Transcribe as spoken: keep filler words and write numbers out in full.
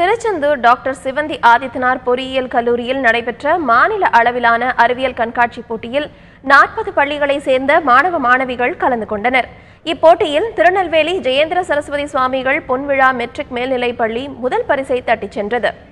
Tiruchendur doctor Sivanthi Adithanar பொறியியல் கல்லூரியில் நடைபெற்ற மாநில அளவிலான அறிவியல் கண்காட்சி போட்டியில் நாற்பது பள்ளிகளை சேர்ந்த மாணவ மாணவிகள் கலந்து கொண்டனர். இப்போட்டியில் திருநெல்வேலி ஜெயேந்திர சரஸ்வதி சுவாமிகள் பொன்விழா மெட்ரிக் மேல்நிலைப் பள்ளி முதல் பரிசை தட்டிச் சென்றது.